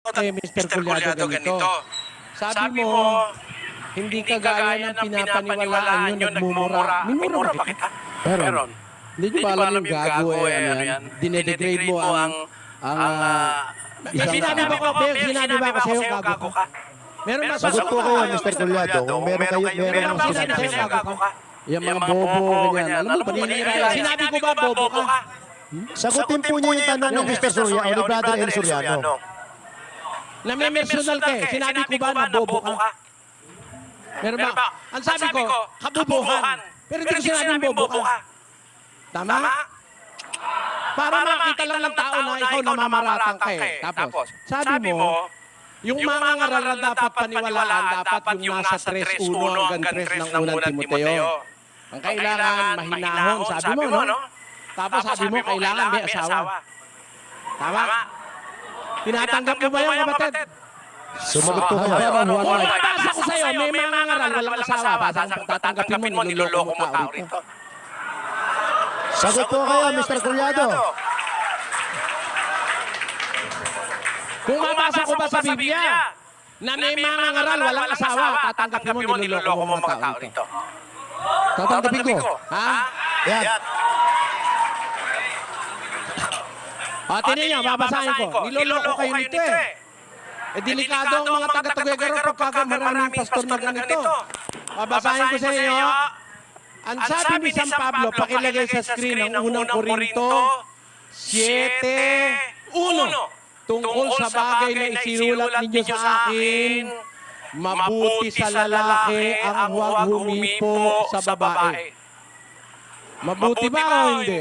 kay Mr. Collado ganito. Sabi mo, hindi kagaya ng pinapaniwalaan nyo, nagmumura. Minura ba kita? Meron. Hindi nyo ba alam yung gago yan? Dinedegrade mo ang sinabi ba ko sa'yo, gago ka? Meron ba? Sagot po kayo, Mr. Collado. Kung meron sinabi sa'yo, gago ka. Yung mga bobo, ganyan. Alam mo, paninira. Sinabi ko ba, bobo ka? Sagutin po niyo yung tanong ng Mr. Soriano, ni Brother El Soriano. Na may personal ka eh. Sinabi ko ba na bobo ka? Meron ba? Ang sabi ko, kabubuhan. Pero hindi ko sinabing bobo ka. Tama? Para makita lang ng tao na ikaw namamaratan ka eh. Tapos, sabi mo, yung mga ngaral na dapat paniwalaan, dapat yung nasa 3:1 hanggang 3 ng unang Timoteo. Ang kailangan mahinahon, sabi mo, no? Tapos sabi mo, kailangan may asawa. Tama? Tinatanggap mo ba yung kapatid? Sumagot po kayo. Pagpapasa ko sa'yo, may mga ngaral, walang asawa. Tatanggapin mo, niloloko mo tao rito. Sagot po kayo, Mr. Collado. Kung mabasa ko ba sa Biblia, na may mga ngaral, walang asawa, tatanggapin mo, niloloko mo mga tao rito. Tatanggapin ko. Ha? Yan. O, tinan nyo, babasahin ko. Niloloko kayo nito eh. Delikado ang mga taga-Tuguegarao pagka maraming pastor na ganito. Babasahin ko sa inyo. Ang sabi ni San Pablo, pakilagay sa screen ang unang Korinto 7:1. Tungkol sa bagay na isinulat ninyo sa akin, mabuti sa lalaki ang huwag humipo sa babae. Mabuti ba o hindi?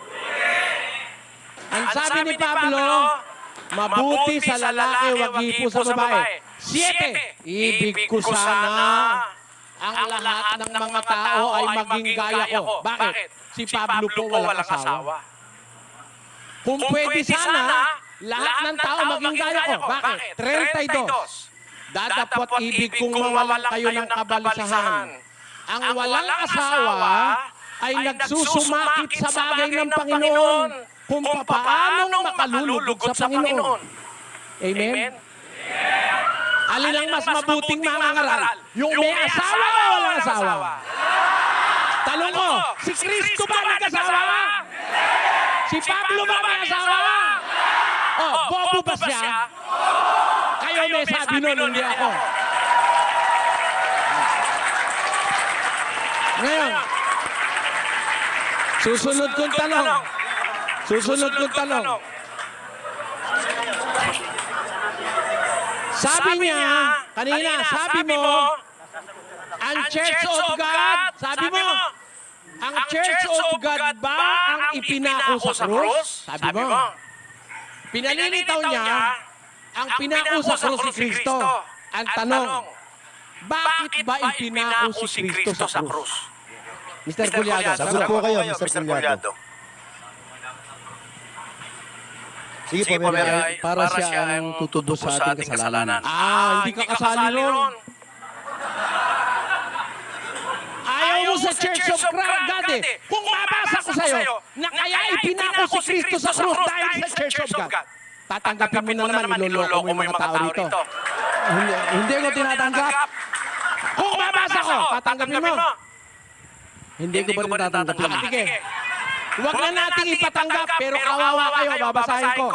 Ang sabi ni Pablo, mabuti sa lalaki, huwag hipo sa babae. 7, ibig ko sana ang lahat ng mga tao ay maging gaya ko. Bakit? Si Pablo po walang asawa. Kung pwede sana, lahat ng tao maging gaya ko. Bakit? 32. Dadapot ibig kong mawalan kayo ng kabalisahan. Ang walang asawa ay nagsusumakit sa bagay ng Panginoon kung paano makalulugod sa Panginoon. Amen? Alin ang mas mabuting mga ngaral? Yung may asawa o walang asawa? Tanong ko, si Kristo ba nag-asawa? Si Pablo ba may asawa? Oh, bobo ba siya? Kayo may sabi nun, hindi ako. Ngayon, susunod kong tanong. Sabi niya, kanina, sabi mo, ang Church of God, sabi mo, ang Church of God ba ang ipinako sa krus? Sabi mo. Pinalilitaw niya, ang pinako sa krus si Kristo. Ang tanong, bakit ba ipinako si Kristo sa krus? Mr. Collado, sagot po kayo, Mr. Collado. Sige po, para siya ang tutubo sa ating kasalanan. Hindi ka kasali ron. Ayaw mo sa Church of God eh. Kung mabasa ko sa'yo, na kaya ipinako si Kristo sa krus dahil sa Church of God. Tatanggapin mo na naman, niloloko mo yung mga tao rito. Hindi ko tinatanggap. Kung mabasa ko, tatanggapin mo. Hindi ko ba rin tatanggapin? Sige. Huwag na nating ipatanggap, pero kawawa kayo, babasahin ko.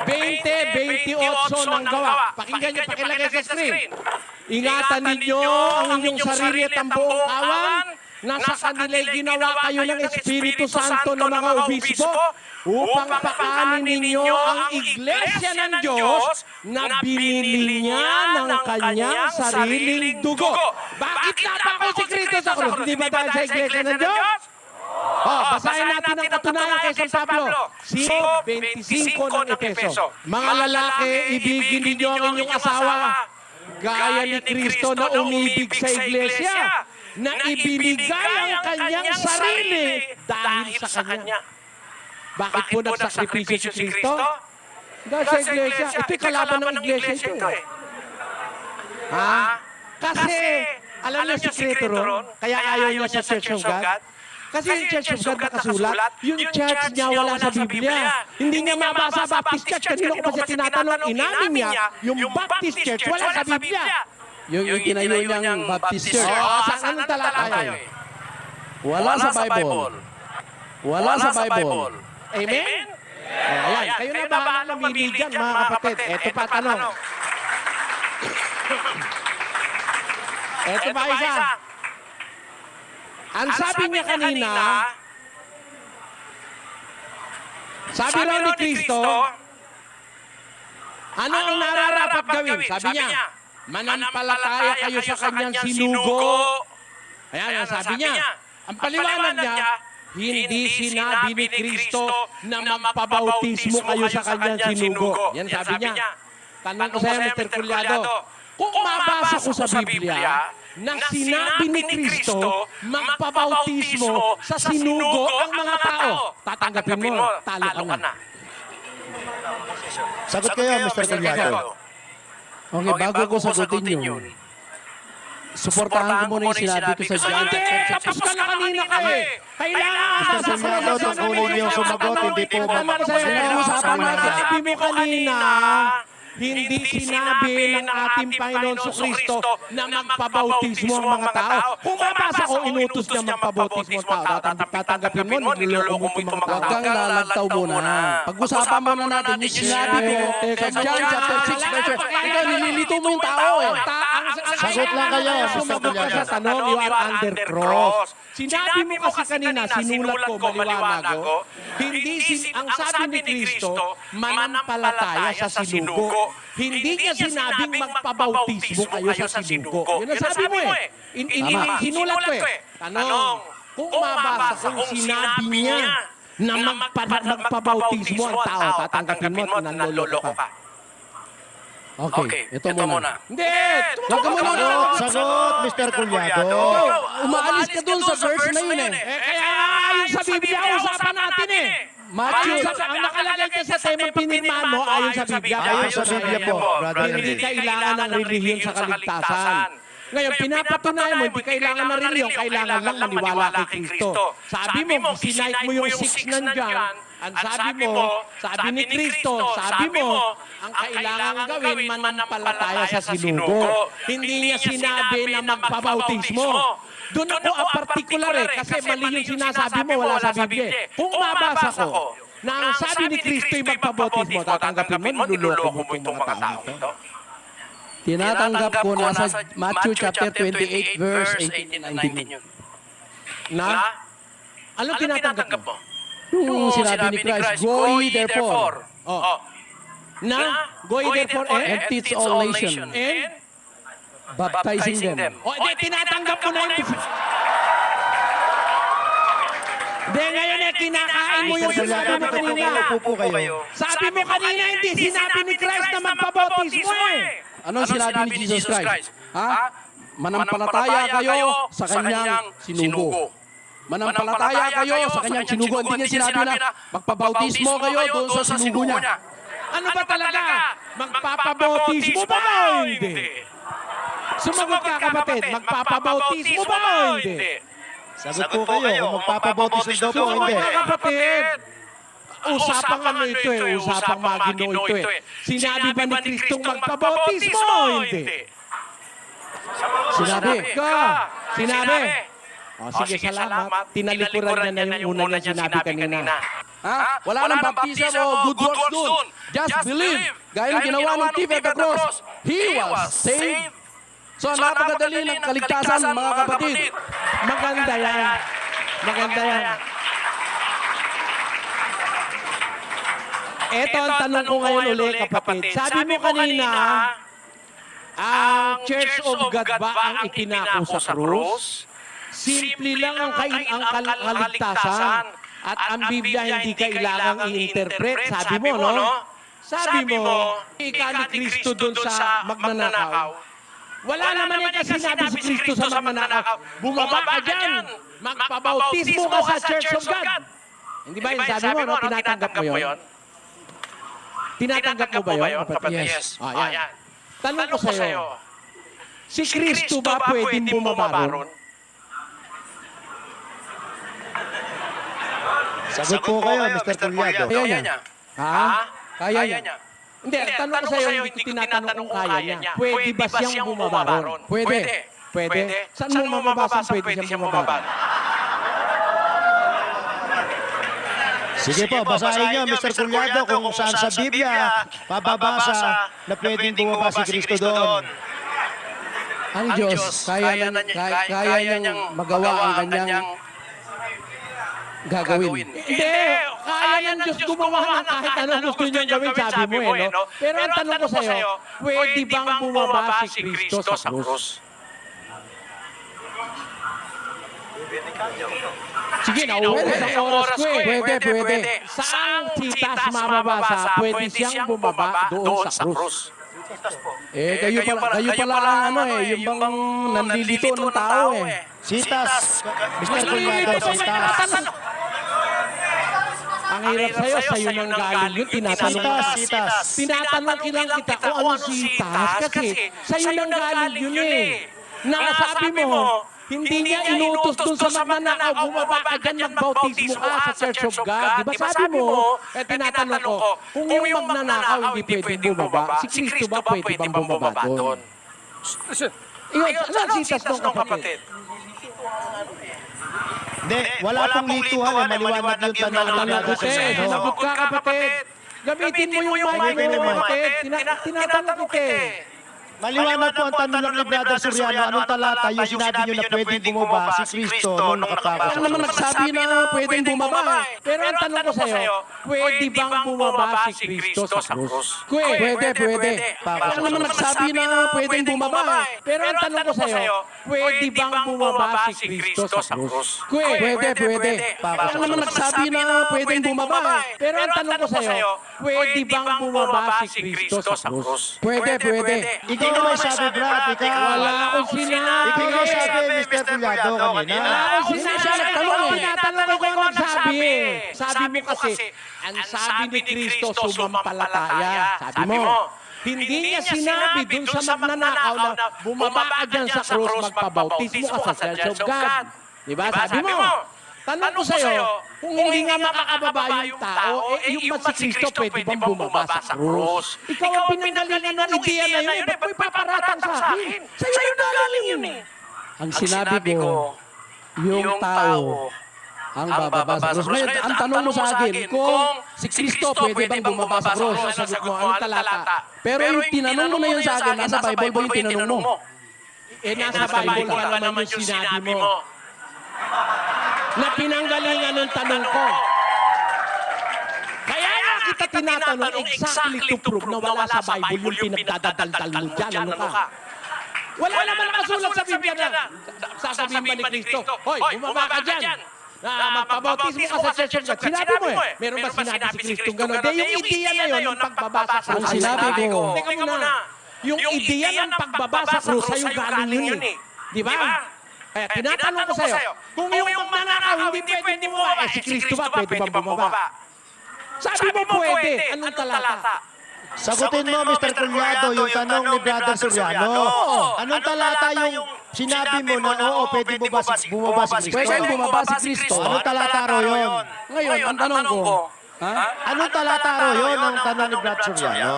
20:28 ng gawa. Pakinggan niyo, pakilagay sa screen. Ingatan ninyo ang inyong sarili at ang buong kawan na sa kanila'y ginawa kayo ng Espiritu Santo ng mga obispo upang pakanin ninyo ang iglesia ng Diyos na binili niya ng kanyang sariling dugo. Bakit napako si Kristo sa krus? Hindi ba dahil sa iglesia ng Diyos? Basahin natin ang katunayan kay San Pablo. 5:25 ng Efeso. Mga lalaki, ibigin ninyo ang inyong asawa, gaya ni Kristo na umibig sa iglesia, na ibinigay ang kanyang sarili dahil sa kanya. Bakit po nagsakripisyo si Kristo? Dahil sa iglesia. Ito'y kalaban ng iglesia ito eh. Kasi, alam niyo si Kristo ron, kaya ayaw niya sa Church of God. Kasi yung Church of God nakasulat, yung church niya wala sa Biblia. Hindi niya mabasa Baptist Church. Kanino ko pa siya tinatanong, inamin niya, yung Baptist Church wala sa Biblia. Yung itinayo niyang Baptist Church. Saan anong talata yun? Wala sa Bible. Wala sa Bible. Amen? Ayan, kayo na bahala mamili dyan, mga kapatid. Ito pa tanong. Ito pa isa. Ang sabi niya kanina, sabi raw ni Kristo, ano ang nararapat gawin? Sabi niya, manampalataya kayo sa kanyang sinugo. Ayan, ang sabi niya. Ang paliwanag niya, hindi sinabi ni Kristo na magpabautismo kayo sa kanyang sinugo. Yan sabi niya. Tanong ko sa'yo, Mr. Culyado, kung mabasa ko sa Biblia na sinabi ni Kristo magpabautismo sa sinugo ang mga tao, tatanggapin mo, talo ka na. Sagot kayo, Mr. Culyado. Okay, bago ko sagutin yun, suportahan ko muna yung sinabi ko sa John. Hindi, tapos ka na kanina ka eh. Kailangan Mr. Culyado, tungkulin niyo sumagot, hindi po Usapan natin, sabi mo kanina, hindi sinabi ng ating Panginoon sa Kristo na magpabautismo ang mga tao. Kung mabasa ko, inutos niya magpabautismo ang tao. Tatanggapin mo, niloloko mo itong mga Huwag tao. kang lalagtaw muna. Pag-usapan muna natin yung sinabi ko sa John chapter 6 verse 1. Ikaw, nililito mo yung tao eh. Sagot lang kayo, Mr. Sumagot ka sa Culyado. tanong, you are under cross. Sinabi mo kasi kanina, sinulat ko, maliwanag ko, ang sabi ni Kristo, manampalataya sa sinugo. Hindi niya sinabing magpabautismo kayo sa sinugo. Yun ang sabi mo eh. Sinulat ko eh. Tanong, kung mabasa kung sinabi niya na magpabautismo ang tao, tatanggapin mo at nanloloko ka. Okay, ito muna. Hindi! Huwag ka muna. Sagot, Mr. Culyado. Umaalis ka dun sa verse na yun eh. Kaya ayon sa Biblia, usapan natin eh. Matthew, Ang nakalagay dyan sa temang pinirmahan mo, ayon sa Biblia. Ayon sa Biblia po, Brother Hindi Henry. kailangan ng relihiyon sa kaligtasan. Ngayon, pinapatunayan mo, hindi kailangan ng relihiyon, kailangan lang maniwala kay Kristo. Sabi mo, sinike mo yung 6 nandyan, ang sabi ni Kristo, sabi mo, ang kailangan gawin, manampalataya sa sinugo. Hindi niya sinabi na magpabautismo. Doon ako ang particular eh, kasi mali yung sinasabi mo, wala sa Biblia. Kung mabasa ko, na ang sabi ni Kristo ay magpabautismo, tatanggapin mo, niloloko mo itong mga tao ito. tinatanggap ko nasa Matthew chapter 28 verse 18 and 19 yun. Na? Anong tinatanggap mo? Yung sinabi ni Christ, go ye therefore. Oh. Na? Go ye therefore And teach all nations. And? Baptizing them. O, di, tinatanggap mo na yung... Di, ngayon eh, kinakain mo yung Mr. sinabi Culyado, mo kanina. upo po kayo. Sabi mo kanina, hindi sinabi ni Christ na magpabautismo eh. Anong sinabi ni Jesus Christ? Ha? Manampalataya kayo sa kanyang sinugo. Manampalataya kayo sa kanyang sinugo. Hindi niya sinabi na magpabautismo kayo doon sa sinugo niya. Ano ba talaga? Magpapabautismo ba o hindi? Sumagot ka kapatid, magpapabautismo ba o hindi? Sagot po kayo, kung magpapabautismo daw po, Sumagot hindi. ka kapatid. Usapang ano ito eh, usapang magino ito eh. Sinabi ba ni Kristong magpabautismo o hindi? Sinabi. Sinabi. O sige, salamat. Tinalikuran niya na yung una niya sinabi kanina. Ha? Wala nang baptism o good works doon. Just believe. Gaya ng ginawa ng thief at the cross. He was saved. So, napakadali ng kaligtasan, mga kapatid. Maganda yan. Maganda yan. Ito ang tanong ko ngayon ulit, kapatid. Sabi mo kanina, ang Church of God ba ang itinako sa krus? Simple lang ang kaligtasan. At ang Biblia hindi kailangang i-interpret. Sabi mo, no? Sabi mo, ika ni Kristo dun sa magnanakaw. Wala naman yung kasi sinabi si Kristo sa magnanakaw. Bumaba ka dyan. Magpabautismo ka sa Church of God. Hindi ba yung sabi mo, no? Tinatanggap mo yun? Tinatanggap mo ba yun, kapatid? Yes. Ayan. Tanong ko sa'yo, si Kristo ba pwedeng bumaba ron? Sagot po kayo, Mr. Pulyado. Kaya niya. Ha? Kaya niya. Hindi, tanong ko sa'yo, hindi ko tinatanong kung kaya niya. Pwede ba siyang bumaba ron? Pwede. Pwede? Saan mo mababasa pwede siyang bumaba? Sige po, basahin niyo, Mr. Pulyado, kung saan sa Biblia mababasa na pwedeng bumaba si Kristo doon. Ang Diyos, kaya niyang magawa ang kanyang gagawin. Hindi, kaya ng Diyos gumawa ng kahit anong gusto niyang gawin, sabi mo eh, no? Pero ang tanong ko sa'yo, pwede bang bumaba si Kristo sa krus? Sige, nauubos ang oras ko eh. Pwede. Saan sitas mababasa, pwede siyang bumaba doon sa krus? Kayo pala ang yung bang nandilito ng tao eh. Sitas, Mr. Pulyado, sitas. Ang hirap sa'yo nang galing yun, tinatanong ka. Sitas. Tinatanong kita kung ano sitas, kasi sa'yo nang galing yun eh. Nakasabi mo, hindi niya inutos dun sa magnanakaw, bumaba ka dyan, magbautismo ka sa Church of God. Di ba sabi mo, tinatanong ko, kung yung magnanakaw hindi pwedeng bumaba, si Kristo ba pwede bang bumaba doon? Iyon, ano ang sitas ng kapatid? Hindi, wala pong lituhan eh. Maliwanag yung tanong ng Pulyado sa inyo. Sinagot ka kapatid. Gamitin mo yung mic mo kapatid. Tinatanong kita eh. Maliwanag po ang tanong lang ni Brother Soriano, anong talata yung sinabi niyo na pwedeng bumaba si Kristo nung nakapako sa Ano naman krus? nagsabi na pwedeng bumaba eh. Pero ang tanong ko sa'yo, pwede bang bumaba si Kristo sa krus? Pwede. Ano naman nagsabi na pwedeng bumaba eh. Pero ang tanong ko sa'yo, pwede bang bumaba si Kristo sa krus? Pwede. Ano naman nagsabi na pwedeng bumaba eh. Pero ang tanong ko sa'yo, pwede bang bumaba si Kristo sa krus? Pwede. Ikaw naman sabi, Brad, ikaw. Wala akong sinabi. Ikaw naman sabi, Mr. Pulyado, kanina. Wala akong Hindi sinabi. siya nagtanong eh. Tinatanong ko kung sabi eh. Sabi mo kasi, ang sabi ni Kristo, sumampalataya. Sabi mo. Hindi niya sinabi dun sa magnanakaw na bumaba ka dyan sa krus, magpabautismo ka sa Church of God. Diba? Sabi mo. Tanong ko sa'yo, kung hindi nga makakababa yung tao, yung ba si Kristo pwede bang bumaba sa krus? Ikaw ang pinanggalingan ng ideya na yun, ba't mo ipaparatang sa akin? Sa'yo yung galing yun eh. Ang sinabi ko, yung tao ang bababa sa krus. Ngayon, ang tanong mo sa akin, kung si Kristo pwede bang bumaba sa krus? Sagot mo, anong talata? Pero yung tinanong mo na yun sa akin, nasa Bible ba yung tinanong mo? Nasa Bible pa naman yung sinabi mo. Na pinanggalingan ng tanong ko. Kaya nga kita tinatanong exactly to prove na wala sa Bible yung pinagdadaldal mo dyan. Ano ka? Wala naman nakasulat sa Biblia na sasabihin ba ni Kristo, hoy, bumaba ka dyan. Magpabautismo ka sa Church of God. Sinabi mo eh. Meron ba sinabi si Kristo gano'n? Yung ideya na yun, yung pagbabasa sa Ang sinabi ko. Teka muna. Yung ideya ng pagbabasa sa krus sa'yo galing yun eh. Di ba? Kaya tinatanong ko sa'yo, kung yung magnanakaw hindi pwede bumaba, si Kristo ba pwede bang bumaba? Sabi mo pwede. Anong talata? Sagutin mo, Mr. Pulyado, yung tanong ni Brother Soriano. Anong talata yung sinabi mo na oo, pwede bumaba si Kristo? Pwede bumaba si Kristo. Anong talata ro yun? Ngayon, ang tanong ko, Anong talata ro yun ang tanong ni Brother Soriano?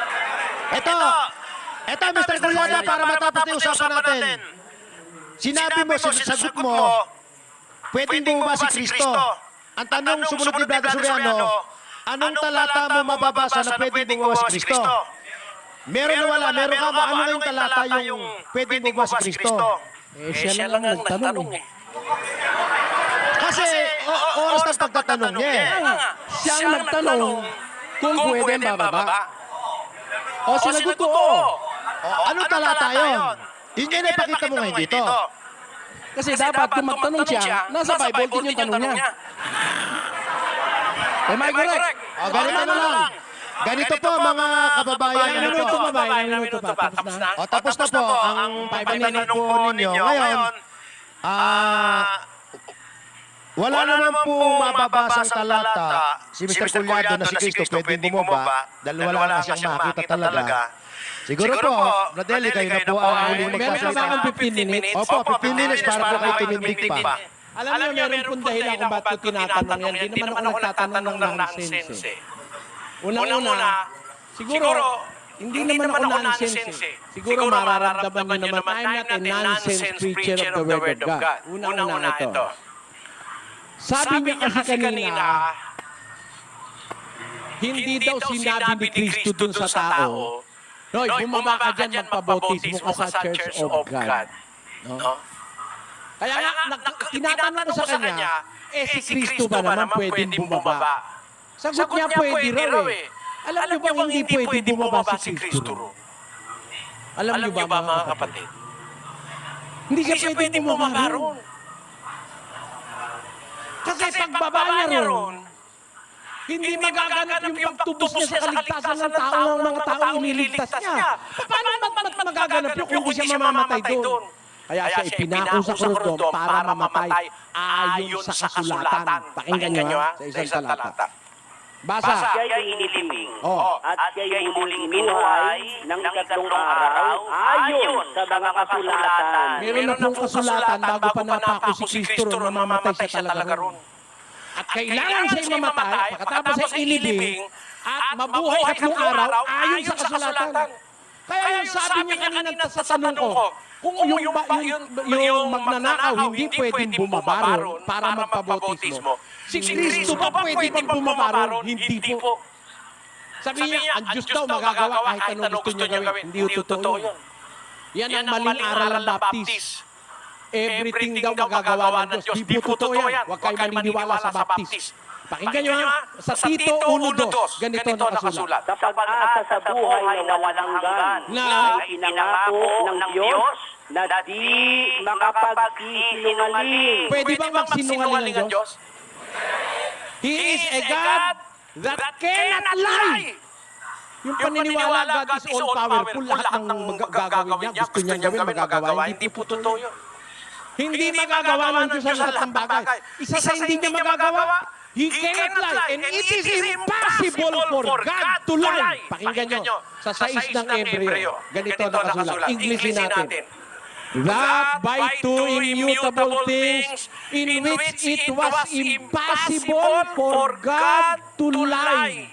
Ito, Mr. Pulyado, para matapos na yung usapan natin. Sinabi mo, sagot mo, pwedeng bumaba si Kristo. Ang tanong sumunod ni Brother Soriano, anong talata mo mababasa na pwedeng bumaba si Kristo? Meron na wala, meron ka ba? Ano nga yung talata yung pwedeng bumaba si Kristo? siya lang nagtanong eh. Kasi oras ng pagtatanong niya eh. Siya ang nagtanong kung pwede bababa. O sinagot ko, oo. Anong talata yun? Yun yung ipakita mo ngayon dito. Kasi dapat kung magtanong siya, nasa Bible din yung tanong niya. Am I correct? Ganito na lang. Ganito po mga kababayan. Ilang minuto pa ba? Ilang minuto pa? Tapos na? Tapos na po ang 5 minute po ninyo. Ngayon, wala naman po mababasang talata si Mr. Pulyado na si Kristo pwedeng bumaba dahil wala na siyang makita talaga. Siguro po, Bradley, kayo na po ang huling Meron ka ba magsasalita. akong 15 minutes? Opo, 15 minutes para po kayo tumindig pa. Alam niyo, meron pong dahilan kung ba't ko tinatanong yan. Hindi naman ako nagtatanong ng nonsense. Unang-una, siguro, hindi naman ako nonsense. Siguro mararamdaman niyo naman, I'm not a nonsense preacher of the Word of God. Unang-una ito. Sabi niya kasi kanina, hindi daw sinabi ni Kristo dun sa tao, Noy, bumaba ka dyan, magpabautismo ka sa Church of God. No? Kaya nga, tinatanong ko sa kanya, si Kristo ba naman pwedeng bumaba? Sagot niya, pwede raw eh. Alam niyo bang hindi pwedeng bumaba si Kristo? Alam niyo ba mga kapatid? Hindi siya pwedeng bumaba ron. Kasi pagbaba niya ron, hindi magaganap yung pagtubos niya sa kaligtasan ng tao ng mga taong iniligtas niya. Paano magaganap yun kung hindi siya mamamatay doon? Kaya siya ipinako sa krus para mamatay ayon sa kasulatan. Pakinggan niyo sa isang talata. Basa. Siya'y inilibing at siya'y muling binuhay ng ikatlong araw ayon sa mga kasulatan. Meron na pong kasulatan bago pa napako si Kristo na mamatay siya talaga ron. At kailangan siya'y mamatay pagkatapos ay inilibing at mabuhay tatlong araw ayon sa kasulatan. Kaya yung sabi niya kanina sa tanong ko, kung yung magnanakaw hindi pwedeng bumaba ron para magpabautismo, si Kristo ba pwede bang bumaba ron? Hindi po. Sabi niya, ang Diyos daw magagawa kahit anong gusto niya gawin. Hindi totoo yun. Yan ang maling aral ng Baptist. Everything daw magagawa ng Diyos. Di po totoo yan. Huwag kayo maniniwala sa Baptist. Pakinggan niyo sa Tito 1:2, ganito nakasulat. Sa pag-asa sa buhay na walang hanggan, Na inangako ng Diyos na di makapagsisinungaling. pwede bang magsinungaling ang Diyos? He is a God that cannot lie. Yung paniniwala, God is all powerful. Lahat ng gagawin niya, gusto niyang gawin, magagawa. Hindi po totoo yun. Hindi magagawa ng Diyos ang lahat ng bagay. Isa sa hindi niya magagawa, He cannot lie. And it is impossible for God to lie. Pakinggan niyo, sa 6 ng Hebreo, ganito nakasulat. Englishin natin. That by two immutable things in which it was impossible for God to lie.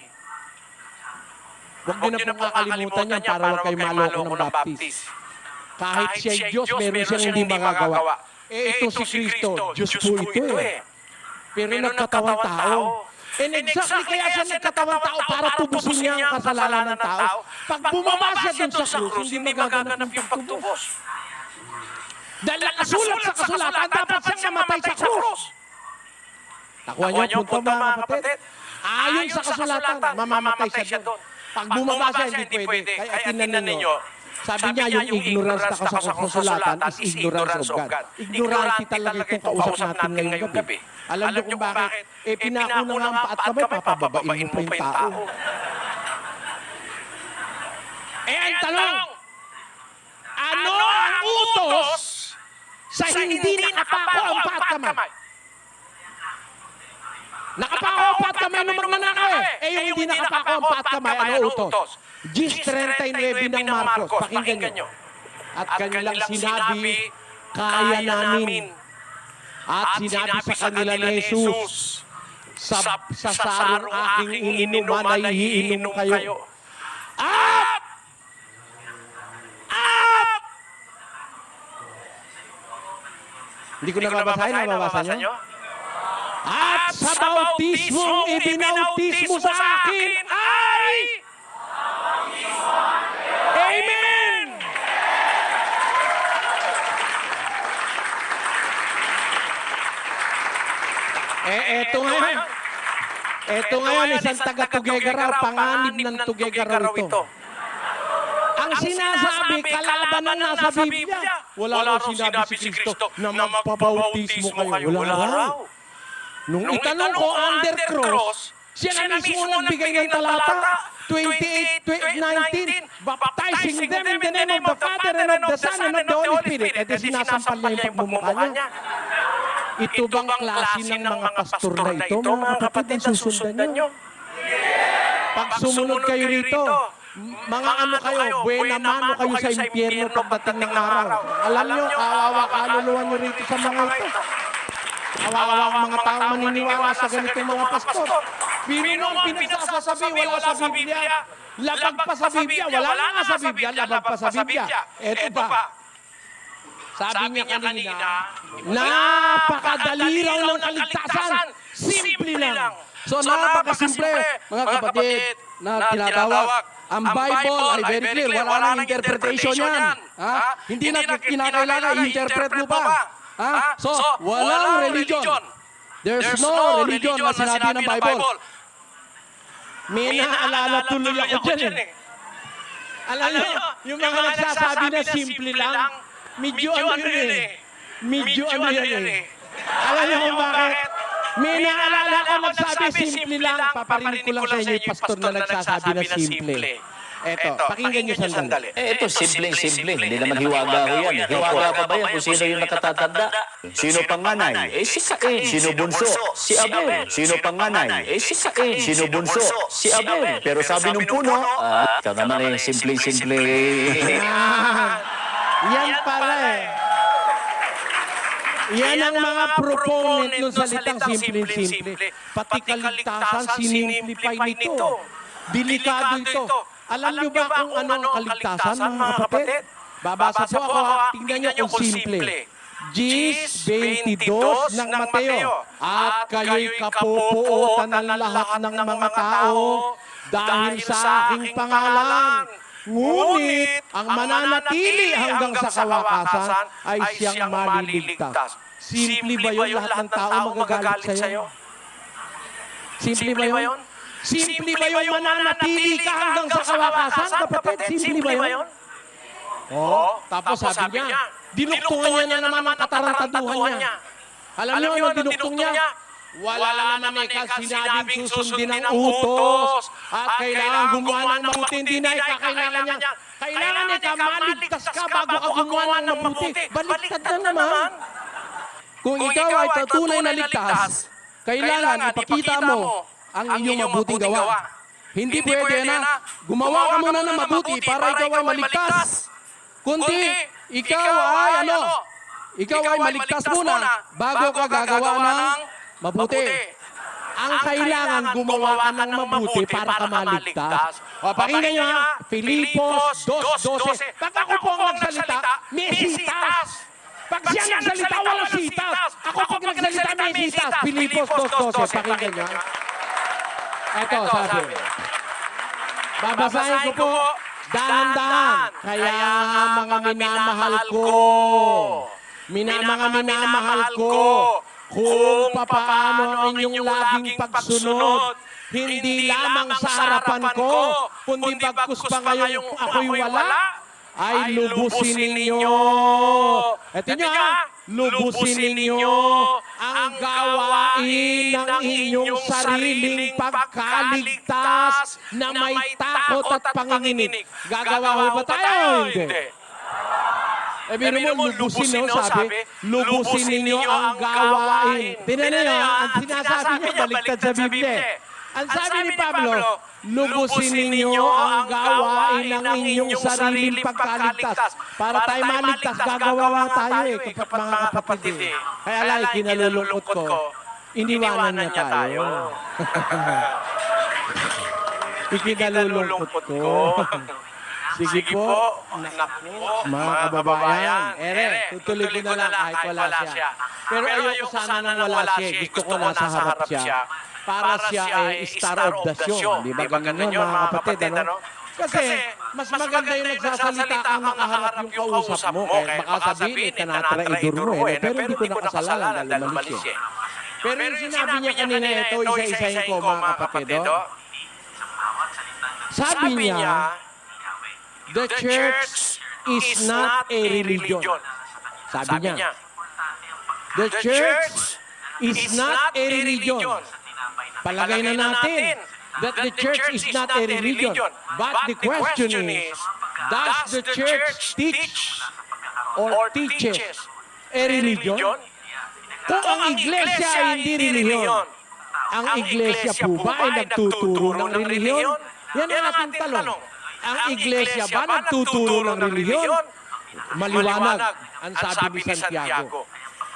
Huwag niyo na pong kakalimutan yan para huwag kayo maloko ng Baptist. Kahit siya'y Diyos, meron siyang hindi magagawa. Ito si Kristo, Diyos po ito eh. Pero nagkatawang tao. And exactly kaya siya nagkatawang tao para tubusin niya ang kasalanan ng tao. Pag bumaba siya dun sa krus, hindi magaganap yung pagtubos. Dahil nakasulat sa kasulatan, dapat siyang mamatay sa krus. Nakuha niyo punto mga kapatid? Ayon sa kasulatan, mamamatay siya doon. Pag bumaba siya, hindi pwede. Kaya tinanin ninyo, sabi niya, yung ignorance na sa kasulatan is ignorance of God. Ignorante talaga itong kausap natin ngayong gabi. Alam niyo kung bakit? Pinako na nga ang paat kamay, papababain mo pa yung tao. Ang tanong, ano ang utos sa hindi nakapako ang paat kamay? Nakapako ang paat kamay ng magnanakaw eh. Yung hindi nakapako ang paat kamay, ano utos? Gis 39 ng Marcos, pakinggan nyo. At kanilang sinabi, kaya namin. At sinabi sa kanila ni Jesus, sa sarong aking ininuman ay iinom kayo. At! Hindi ko na babasahin, nababasa nyo? At sa bautismong ibinautismo sa akin ay... Amen! Eto ngayon, isang taga-Tuguegarao, panganib ng Tuguegarao ito. Ang sinasabi, kalaban na nasa Biblia. Wala raw sinabi si Kristo na magpabautismo kayo. Wala raw. Nung itanong ko under cross, siya na mismo nagbigay ng talata, 28:19, baptizing them in the name of the Father and of the Son and of the Holy Spirit. At sinasampal niya yung pagmumukha niya. Ito bang klase ng mga pastor na ito, mga kapatid, ang susundan nyo? Pag sumunod kayo rito, mga ano kayo, buena mano kayo sa impyerno pagdating ng araw. Alam nyo, kawawa kaluluwa nyo rito sa mga ito. Kawawa ang mga taong maniniwala sa ganitong mga pastor. Biro mo ang pinagsasabi, wala sa Biblia. Labag pa sa Biblia, wala nga sa Biblia, labag pa sa Biblia. Eto pa. Sabi niya kanina, napakadali raw ng kaligtasan. Simple lang. So napakasimple, mga kapatid, na tinatawag. Ang Bible ay very clear, wala nang interpretation yan. Hindi na kinakailangan, i-interpret mo pa. So, walang religion. There's no religion na sinabi ng Bible. May naaalala tuloy ako dyan eh. Alam niyo, yung mga nagsasabi na simple lang, medyo ano yun eh. Medyo ano yan eh. Alam niyo kung bakit? May naalala ko nagsabi simple lang, paparinig ko lang sa inyo yung pastor na nagsasabi na simple. Eto, pakinggan niyo sandali. Ito, simpleng-simple. Hindi naman hiwaga ko yan. Hiwaga pa ba yan kung sino yung nakatatanda? Sino panganay? Si Cain. Sino bunso? Si Abel. Sino panganay? Si Cain. Sino bunso? Si Abel. Pero sabi nung puno, ikaw naman simpleng-simple. Yan pala eh. Yan ang mga proponent ng salitang simple-simple. Pati kaligtasan, sinimplify nito. Delikado ito. Alam niyo ba kung ano ang kaligtasan, mga kapatid? Babasa po ako, tingnan niyo kung simple. Gis 22 ng Mateo. At kayo'y kapupuotan ng lahat ng mga tao dahil sa aking pangalan. Ngunit ang mananatili hanggang sa kawakasan ay siyang maliligtas. Simple ba yun? Lahat ng tao magagalit sa'yo? Simple ba yun? Simple ba yun? Mananatili ka hanggang sa kawakasan, kapatid? Simple ba yun? Tapos sabi niya, dinuktungan niya na naman ang katarantaduhan niya. Alam niyo ano dinuktong niya? Wala naman ikaw sinabing susundin ang utos at kailangan gumawa ng mabuti. Hindi na ikakailangan niya. Kailangan ikaw maligtas ka bago ka gumawa ng mabuti. Baliktad na naman. Kung ikaw ay tunay na ligtas, kailangan ipakita mo ang inyong mabuting gawa. Hindi pwede na gumawa ka muna ng mabuti para ikaw ay maligtas. Kundi ikaw ay ikaw ay maligtas muna bago ka gagawa ng mabuti. Ang kailangan gumawa ka ng mabuti para ka maligtas. O, pakinggan nyo ha, Filipos 2:12. Pag ako po ang nagsalita, may sitas. Pag siya nagsalita, walang sitas. Ako pag nagsalita, may sitas. Filipos 2:12. Pakinggan nyo ha. Ito, sabi. Babasahin ko po, dahan-dahan. Kaya mga minamahal ko. Mga minamahal ko. Kung papaano ang inyong laging pagsunod, hindi lamang sa harapan ko, kundi bagkus pa ngayong ako'y wala, ay lubusin ninyo. Ito nyo ha, lubusin ninyo ang gawain ng inyong sariling pagkaligtas na may takot at panginginig. Gagawa ho ba tayo? Hindi. Biro mo, lubusin nyo, sabi, lubusin ninyo ang gawain. Tinan nyo, ang sinasabi niya, baliktad sa Biblia. Ang sabi ni Pablo, lubusin ninyo ang gawain ng inyong sariling pagkaligtas. Para tayo maligtas, gagawa tayo mga kapatid. Kaya lang, kinalulungkot ko, iniwanan niya tayo. Ikinalulungkot ko. Sige po, mga kababayan. Tutuloy ko na lang kahit wala siya. Pero ayoko sana nang wala siya. Gusto ko nasa harap siya. Para siya ay star of the show. Di ba ganun yun, mga kapatid? Kasi mas maganda yung nagsasalita ka makaharap yung kausap mo. Baka sabihin, kanatra idur mo. Pero hindi ko nakasalanan dahil mali siya. Pero yung sinabi niya kanina, ito isa-isahin ko, mga kapatid. Sabi niya, the church is not a religion. Sabi niya. The church is not a religion. Palagay na natin that the church is not a religion. But the question is, does the church teach or teaches a religion? Kung ang iglesia ay hindi religion, ang iglesia po ba ay nagtuturo ng religion? Yan ang ating tanong. Ang iglesia ba nagtuturo ng relihiyon? Maliwanag ang sabi ni Santiago.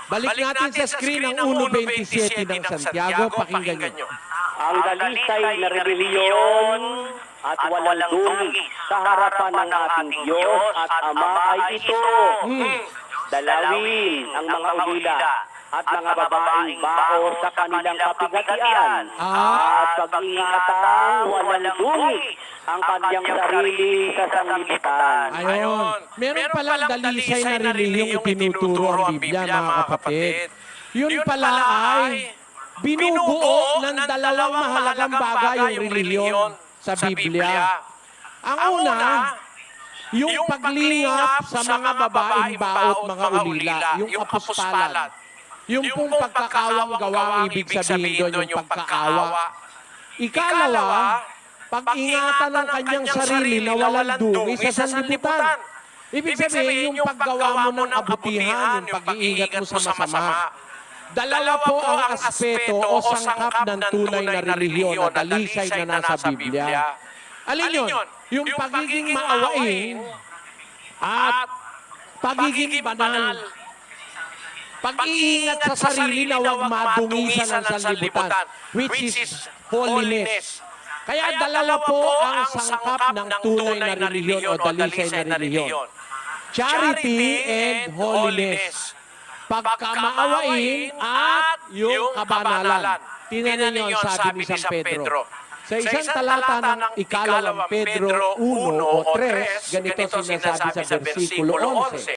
Balik natin sa screen ang 1.27 ng Santiago. Pakinggan nyo. Ang dalisay na relihiyon at walang dungis sa harapan ng ating Diyos at Ama ay ito. Dalawin ang mga ulila at mga babaeng bao sa kanilang kapigatian at pag-ingatang walang dungis ang kanyang sarili sa sanglibutan. Ayon. Meron palang dalisay na relihiyong itinuturo ang Biblia, mga kapatid. Yun pala ay binubuo ng dalawang mahalagang bagay yung relihiyon sa Biblia. Ang una, yung paglingap sa mga babaeng baot, mga ulila, yung apuspalan. Yung pong pagkakawang gawa, ibig sabihin doon yung pagkaawa. Ikalawa, pag-ingatan ng kanyang sarili na walang dungis sa sanlibutan. Ibig sabihin, yung paggawa mo ng kabutihan, yung pag-iingat mo sa masama. Dalawa po ang aspeto o sangkap ng tunay na relihiyon na dalisay na nasa Biblia. Alin yun? Yung pagiging maawain at pagiging banal. Pag-iingat sa sarili na huwag madungisan ng sanlibutan, which is holiness. Kaya dalawa po ang sangkap ng tunay na relihiyon o dalisay na relihiyon. Charity and holiness. Pagkamaawain at yung kabanalan. Tingnan niyo ang sabi ni San Pedro. Sa isang talata ng ikalawang Pedro 1 o 3, ganito sinasabi sa versikulo 11.